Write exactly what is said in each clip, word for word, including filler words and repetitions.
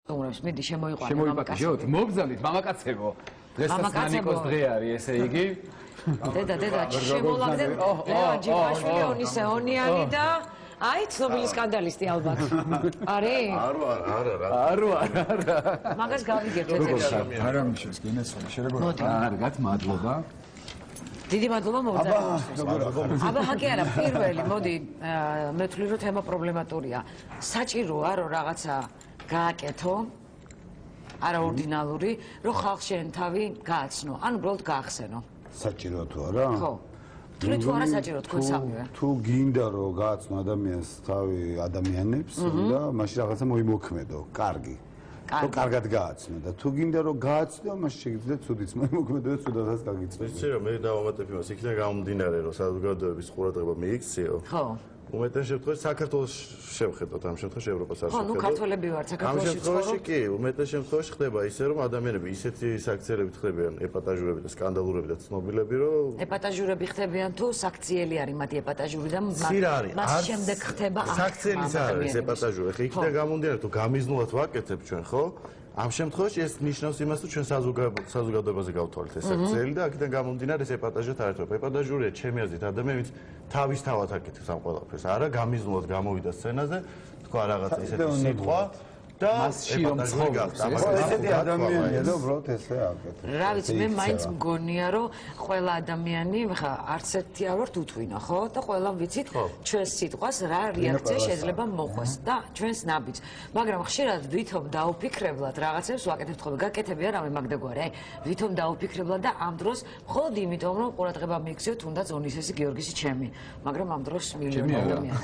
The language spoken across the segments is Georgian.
უმრავს მიდი შემოიყვანე მამაკაცებო. მოგზავნით მამაკაცებო. დღესაც ნანიკოს დღე არის, ესე იგი. დედა, დედა, შემოლაგდე ლევან ჯიბაშვილი ონისეონიანი და აი, ცნობილი სკანდალისტი ალბათ. არის? არ ვარ, არა, რა. არ ვარ, არა. მაგას გავიგებთ ეცებში. არა მიშეს, გენესვალი, შეიძლება. კარგად, მადლობა. დიდი მადლობა მოგზაურობისთვის. აბა ჰაკი არა, პირველი, მოდი, მეთვლი რომ თემა პრობლემატურია. საჭიროა რომ რაღაცა გააკეთო, არაორდინალური, რომ ხალხს შენ თავი გააცნო, ან უბრალოდ გაახსენო. საჭიროა თუ არა? ხო. თვლით თუ არა საჭირო თქვენ სამივე. თუ გინდა რომ გააცნო ადამიანს თავი ადამიანებს და მაშინ რაღაცა მოიმოქმედო, კარგი. რომ კარგად გააცნო და თუ გინდა რომ გააცნო, მაშინ შეგიძლიათ ცუდიც მოიმოქმედო და ცუდადაც გაგიწევო. ვიცი რომ მე დავამატებ იმას, იქიდან გამომდინარე რომ საზოგადოების ყურადღება მიიქციო. ხო. უმეტეს შემთხვევაში საქართველოს შევხედოთ, ამ შემთხვევაში ევროპას არ შევხედოთ. ხო, ნუ ქართველები ვართ, საქართველოში ამ შემთხვევაში კი, უმეტეს შემთხვევაში ხდება ისე რომ ადამიანები ისეთი საქციელებით ხდებიან, ეპატაჟურები და სკანდალურები და ცნობილები, რომ ეპატაჟურები ხდებიან თუ საქციელი არის მათი ეპატაჟური და მას შემდეგ ხდება საქცielis არის ეპატაჟური. ხე იქიდან გამომდინარე თუ გამიზნულად ვაკეთებ ჩვენ, ხო? ამ შემთხვევაში ეს ნიშნავს იმას, რომ ჩვენ საზოგადოებაზე გავთვალეთ ეს საქციელი და აქედან გამომდინარე ეს ეპატაჟად არ ერთვება. ეპატაჟურია ჩემი აზრით ადამიანის თავისთავად აკეთებს ამ ყველაფერს. არა გამიზნულად გამოვიდა სცენაზე, თქვა რაღაცა ისეთი სიტყვა და ეპატაჟური გახდა. ესეთი ადამიანია და უბრალოდ ესე აკეთებს. რა ვიცი, მე მაინც მგონია, რომ ყველა ადამიანი, ხა არც ერთი არ ვართ უთვინა, ხო? და ყველამ ვიცით ჩვენს სიტყვას რა რეაქცია შეიძლება მოხვდეს და ჩვენს ნაბიჯს. მაგრამ ხშირად ვითომ დაუფიქრებლად რაღაცებს ვაკეთებთ ხოლმე, გაკეთებია რამე მაგდაგვარი, აი, ვითომ დაუფიქრებლად და ამ დროს მხოლოდ იმიტომ, რომ ყურადღება მიიქციო თუნდაც ონისესი გიორგისი ჩემი, მაგრამ ამ დროს მილიონი ადამიანი.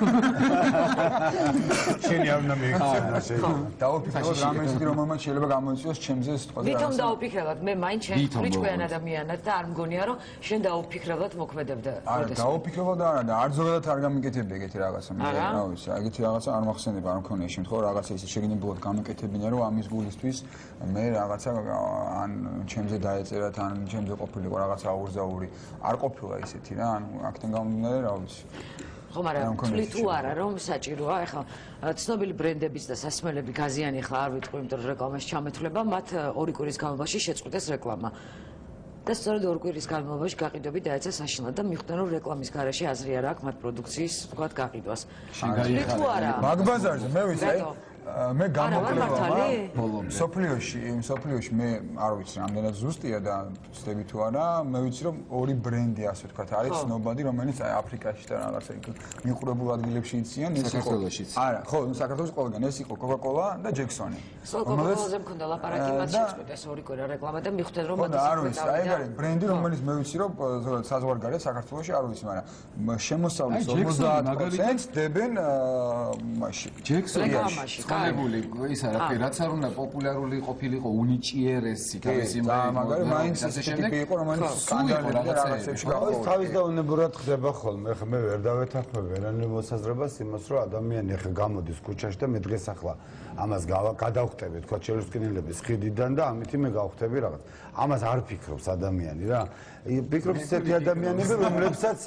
შენი არ უნდა მიიქცეო. დაუფიქრებლად რამე ისეთი რომ მომენტ შეიძლება გამოიწვიოს ჩემზე სიტყვა. ვითომ დაუფიქრებლად მე მაინც შენ ბრიჭკვიან ადამიანად და არ მგონია რომ შენ დაუფიქრებლად მოქმედებდა. არა, დაუფიქრებლად არა და არ ზოგადად არ გამიკეთებდი ეგეთი რაღაცა. მე რა ვიცი, ეგეთი რაღაცა არ მახსენდება, არ მქონია შემთხვევა რაღაცა ისე შეგინებულად გამიკეთებინა რომ ამის გულისთვის მე რაღაცა ან ჩემზე დაეწერათ ან ჩემზე ყოფილიყო რაღაცა აურზაური. არ ყოფილა ისეთი რა, ანუ აქედან გამომდინარე რა ვიცი. ხო, მაგრამ თვლით თუ არა რომ საჭიროა, ეხლა ცნობილი ბრენდების და სასმელები გაზიანი ხა არ ვიტყვი, იმიტომ რომ რეკლამაში ჩამეთვლება, მათ ორი კვირის განმავლობაში შეწყვიტეს რეკლამა. და სწორედ ორი კვირის განმავლობაში გაყიდვები დაეცა საშინლად და მიხვდნენ რომ რეკლამის გარეშე აზრი არ აქვს მათ პროდუქციის თქვათ გაყიდვას. თვლით თუ არა? მაგ ბაზარზე მე ვიცი, მე გამოკლებაა სოფლიოში, სოფლიოში მე არ ვიცი რამდენად ზუსტია და ცდები თუ არა, მე ვიცი რომ ორი brand-ი ასე ვთქვათ არის ცნობადი, რომელიც აი აფრიკაში და რაღაცა იქ მიყურებულ ადგილებში იციან, ეს იყო არა, ხო, საქართველოს ყველგან ეს იყო Coca-Cola და Jackson-ი. Coca-Cola-ზე მქონდა ლაპარაკი, მათ შეწყვიტეს ორი კვირა რეკლამა და მიხვდნენ რომ მათ არ ვიცი, აი ეგ არის brand-ი, რომელიც მე ვიცი რომ საზღვარგარეთ საქართველოში არ ვიცი, მაგრამ შემოსავლის ორმოცდაათ პროცენტს დებენ მაშინ. რეკლამაში. ხანებული ის არა, რაც არ უნდა პოპულარული ყოფილიყო უნიჭიერესი თავისი მაგარი მაინც ეს ტიპი იყო, რომელიც სკანდალები და რაღაცებში გაყოლა. თავის დაუნებურად ხდება ხოლმე. ხა მე ვერ დავეთანხმებ ვერანაირ მოსაზრებას იმას, რომ ადამიანი ხა გამოდის ქუჩაში და მე დღეს ახლა ამას გადავხტები, თქვა ჩერუსკინელების ხიდიდან და ამითი მე გავხტები რაღაც. ამას არ ფიქრობს ადამიანი რა. ფიქრობს ესეთი ადამიანები, რომლებსაც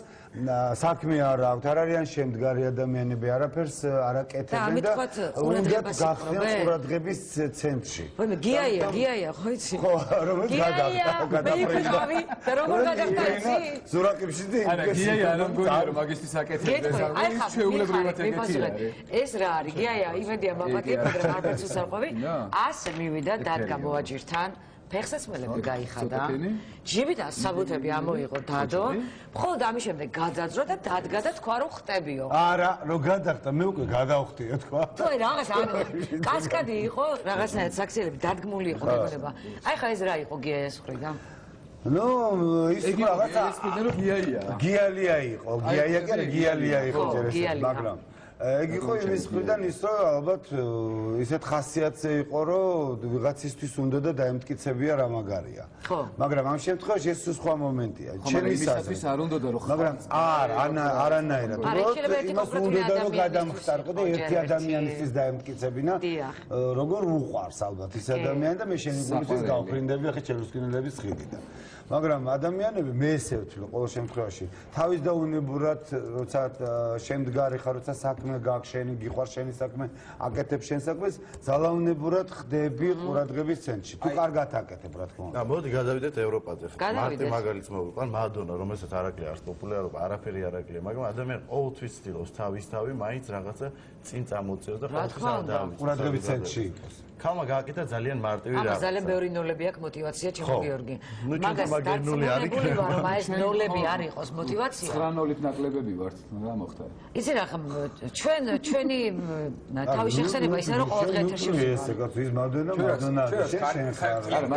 საქმე არ აქვს, არ არიან შემდგარი ადამიანები, არაფერს არ აკეთებენ და უნდათ გახდნენ ყურადღების ცენტრში. ვაიმე, გიაია, გიაია, ხო იცი? ხო, რომელიც გადახდა. მე იყავი და როგორ გადახდა იცი? ზურაკებში და არა, გიაია არ მგონია რომ მაგისტრის აკეთებდეს, ეს ჩვეულებრივად ეგეთია. ეს რა არის? გიაია, იმედია მაპატია, მაგრამ არ ფერცუს არ ყვევი. ასე მივიდა დადგა მოაჯირთან. ფეხსაცმელები გაიხადა. ჯიბით ასაბუთები ამოიღო დადო. მხოლოდ ამის შემდეგ გაძაძრო და დადგა და თქვა რომ ხტებიო. არა, რო გადახდა, მე უკვე გადავხტიო თქვა. თუ რაღაც კასკადი იყო, რაღაცნაირად საქციელები დადგმული იყო მეგონება. აი ხა ეს რა იყო გიაიას ხრიდან? ნუ ის რაღაცა ეს კიდე რომ გიაია. გიალია იყო, გიაია კი არა, გიალია იყო ჯერეს, მაგრამ ეგ იყო იმის მხრიდან ის რომ ალბათ ისეთ ხასიათზე იყო რომ ვიღაცისთვის უნდა და დაემტკიცებია რა მაგარია. მაგრამ ამ შემთხვევაში ეს სხვა მომენტია. ჩემის აზრით არ უნდა და რომ მაგრამ არ არანაირად. იმას უნდა და რომ გადამხტარყო და ერთი ადამიანისთვის დაემტკიცებინა. როგორ უყვარს ალბათ ის ადამიანი და მე შენი გულისთვის გავფრინდები ახლა ჩერუსკინელების ხიდიდან. მაგრამ ადამიანები მე ესე ვთვლი ყოველ შემთხვევაში თავის დაუნებურად როცა შემდგარი ხარ, როცა საქმე საქმე გაქვს შენი, გიყვარს შენი საქმე, აკეთებ შენ საქმეს, ძალაუნებურად ხდები ყურადღების ცენტრში. თუ კარგად აკეთებ, რა თქმა უნდა. და მოდი გადავიდეთ ევროპაზე. მარტი მაგალითს მოვიყვან, მადონა, რომელსაც არ აქვს არც პოპულარობა, არაფერი არ აქვს, მაგრამ ადამიანი ყოველთვის ცდილობს თავის თავი მაინც რაღაცა წინ წამოწიოს და ყოველთვის არ დავიწყოს. ყურადღების ცენტრში იყოს. ქალმა გააკეთა ძალიან მარტივი რაღაცა. ამას ძალიან ბევრი ნოლები აქვს მოტივაცია, ჩემო გიორგი. მაგას მაგერნული არ იქნება. მაგრამ ეს ნოლები არ იყოს მოტივაცია. ცხრა ნოლით ნაკლებები ვართ, რა მოხდა? იცი რა ხომ ჩვენ ჩვენი თავის შეხსენება ისე რომ ყოველდღე ეთერში ესე გაქვს მადონა, მადონა, შენ ხარ.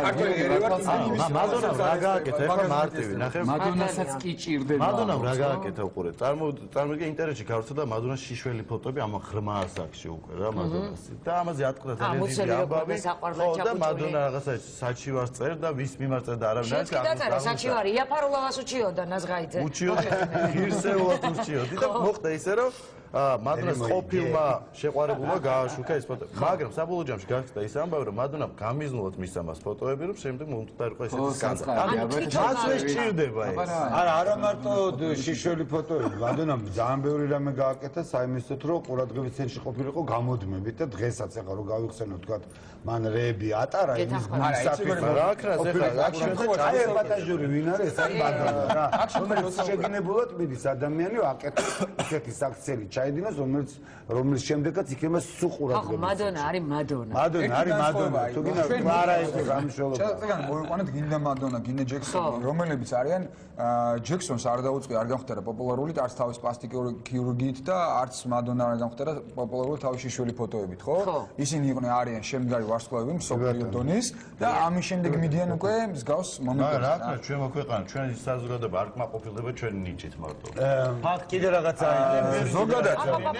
მადონა რა გააკეთა, ეხლა მარტივი, ნახე. მადონასაც კი ჭირდება. მადონა რა გააკეთა უყურე. წარმო წარმოგიდგენ ინტერნეტში გავხსნა და მადონას შიშველი ფოტოები ამ ღრმა ასაკში უკვე რა მადონას. და ამაზე ატყდა ძალიან დიდი ამბავი. ხო და მადონა რაღაცა საჩივარს წერს და ვის მიმართ წერს და არავინ არ გავს. შენ და საჩივარი იაფარულავას უჩიოდა ნაზღაიძე. უჩიოდა ღირსეულად უჩიოდა და მოხდა ისე რომ მადონას ყოფილმა შეყვარებულმა გააშუქა ეს ფოტო. მაგრამ საბოლოო ჯამში გახდა ის ამბავი რომ მადონამ გამიზნულად მისცა მას ფოტოები რომ შემდეგ მომხდარიყო ესეთი სკანდალი. მას ეს ჭირდება ეს. არა, არა მარტო შიშველი ფოტოები, მადონამ ძალიან ბევრი რამე გააკეთა საიმედოდ რომ ყურადღების ცენტრში ყოფილიყო გამოდმებით და დღესაც ახლა რომ გავიხსენოთ თქვა მან რეები ატარა იმის გულსაფრთხო რა აკრას ეხლა აი ეპატაჟური ვინ არის ეს არის მადონა რა. რომელიც შეგინებულად მიდის ადამიანი აკეთებს ისეთი საქციელი ჩაიდინოს რომელიც რომლის შემდეგაც იქნება სუყურადღება. ხო, მადონა არის მადონა. მადონა არის მადონა. თუ გინდა კლარა იყო გამშველობა. ჩატყან მოიყვანეთ გინდა მადონა, გინდა ჯექსონი, რომლებიც არიან ჯექსონს არ დაუწყია, არ გამხდარა პოპულარული არც თავის პლასტიკური ქირურგიით და არც მადონა არ გამხდარა პოპულარული თავის შიშველი ფოტოებით, ხო? ისინი იყვნენ არიან შემდგარი ვარსკვლავები მსოფლიო დონის და ამის შემდეგ მიდიან უკვე მსგავს მომენტებში. რა თქმა უნდა, ჩვენ მოქვეყანა, ჩვენი საზოგადოება არ კმაყოფილდება ჩვენი ნიჭით მარტო. ფაქტ კიდე რაღაცა ზოგადად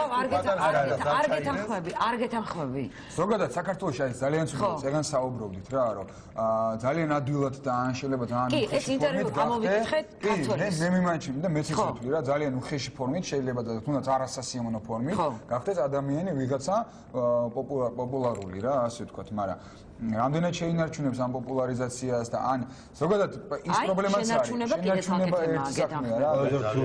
არ გეთანხმები, არ გეთანხმები. ზოგადად საქართველოში არის ძალიან ცუდად, ეგან საუბრობდით რა, რომ ძალიან ადვილად და ან შეიძლება ძალიან კი, ეს ინტერვიუ ამოვიკითხეთ ქართველებს. მე მიმაჩნია და მეც ისე ვთვლი რა, ძალიან უხეში ფორმით შეიძლება და თუნდაც არასასიამოვნო ფორმით გახდეს ადამიანი ვიღაცა პოპულარული რა, ასე ვთქვათ, მაგრამ რამდენად შეინარჩუნებს ამ პოპულარიზაციას და ან ზოგადად ის პრობლემაც არის. შენარჩუნება კიდე საკითხია რა.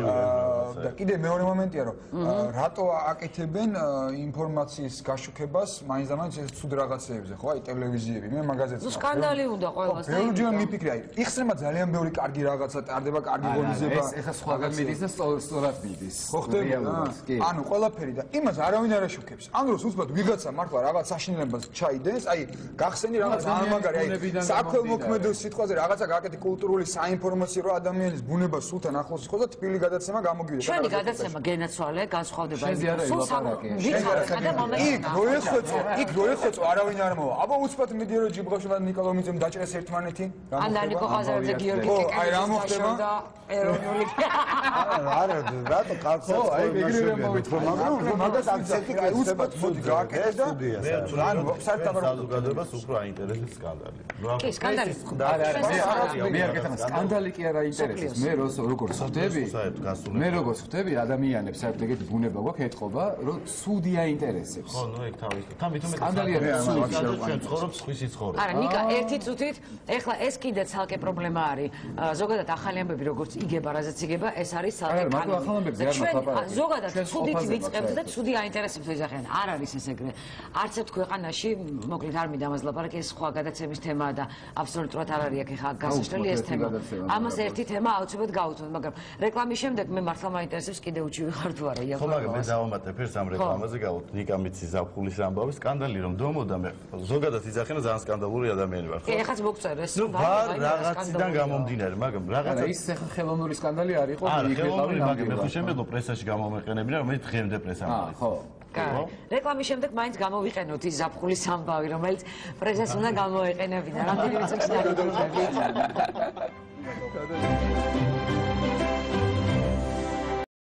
და კიდე მეორე მომენტია რომ რატო აკეთებენ ინფორმაციის გაშუქებას მაინც და მაინც ეს ცუდ რაღაცეებზე, ხო, აი ტელევიზიები, მე მაგაზეც. ნუ სკანდალი უნდა ყველას და ბევრჯერ მიფიქრე, აი იხსნება ძალიან ბევრი კარგი რაღაცა, ტარდება კარგი ღონისძიება. ეს ეხა სხვაგან მიდის და სწორად მიდის. ხო ხდება? ანუ ყველაფერი და იმას არავინ არ აშუქებს. ან დროს უცბად ვიღაცა მართლა რაღაც საშინელებას ჩაიდენს, აი გახსენი რაღაც ამაგარი, აი საქველმოქმედო სიტყვაზე რაღაცა გააკეთე კულტურული საინფორმაციო რომ ადამიანის ბუნება სულთან ახლოს იყოს და თბილი გადაცემა გამოგივიდეს. ჩვენი გადაცემა გენაცვალე განსხვავდება სულ საკუთარ და მომენტში. იქ რო ეხოცო, იქ რო ეხოცო არავინ არ მოვა. აბა უცბად მიდიო რომ ჯიბღავში და ნიკოლომიძემ დაჭრეს ერთმანეთი. ანდა ნიკო ხაზარზე გიორგი კიკელიძე. აი რა მოხდება? ეროვნული. არა, რატო კაცო, აი ეგრევე მომიტყვა, მაგრამ მაგას აქცენტი უცბად მოდი გააკეთე და რან საერთოდ საზოგადოებას უფრო აინტერესებს სკანდალი. კი, სკანდალი. არა, არა, მე არ გეტანა სკანდალი კი არა აინტერესებს. მე როგორ ხვდები? მე როგორ ხვდები ადამიანებს საერთოდ ეგეთი ბუნება გვაქვს ეთყობა, რომ სუდი აინტერესებს. ხო, ნუ ეგ თავის. თან მithume სკანდალი არის სუდი. ჩვენ ცხოვრობს სხვისი ცხოვრება. არა, ნიკა, ერთი წუთით, ეხლა ეს კიდე ცალკე პრობლემა არის. ზოგადად ახალი ამბები როგორც იგება, რაზეც იგება, ეს არის ცალკე კანონი. არა, მაგრამ ახალ ამბებზე არ მოხდა. ზოგადად ცუდით ვიწყებთ და ცუდი აინტერესებს ვეძახიან. არ არის ეს ეგრე. არც ერთ ქვეყანაში, მოკლედ არ მინდა ამას ლაპარაკი, ეს სხვა გადაცემის თემაა და აბსოლუტურად არ არის აქ ეხლა გასაშლელი ეს თემა. ამას ერთი თემა აუცილებლად გავუთმოთ, მაგრამ რეკლამის შემდეგ მე მართლა მაინტერესებს კიდე უჩივი ხარ თუ არა იაფა. ხო, მაგრამ მე დავამატებ ერთ ამ რეკლამაზე გავუთ ნიკა მიცის ზაფხულის ამბავი სკანდალი რომ დომოდა მე ზოგადად იძახენა ძალიან სკანდალური ადამიანი ვარ ხო? კი, ეხაც მოგწერეს. ნუ ვარ რაღაციდან გამომდინარე, მაგრამ რაღაცა ის ახლა ხელოვნური სკანდალი არ იყო, მიგეყავი მაგრამ მე ხო შემეძლო პრესაში გამომეყენებინა რომ მე დღემდე პრესა არის. ხო. კაი. რეკლამის შემდეგ მაინც გამოვიყენოთ ის ზაფხულის ამბავი, რომელიც პრესას უნდა გამოეყენებინა. რამდენი ვიცი და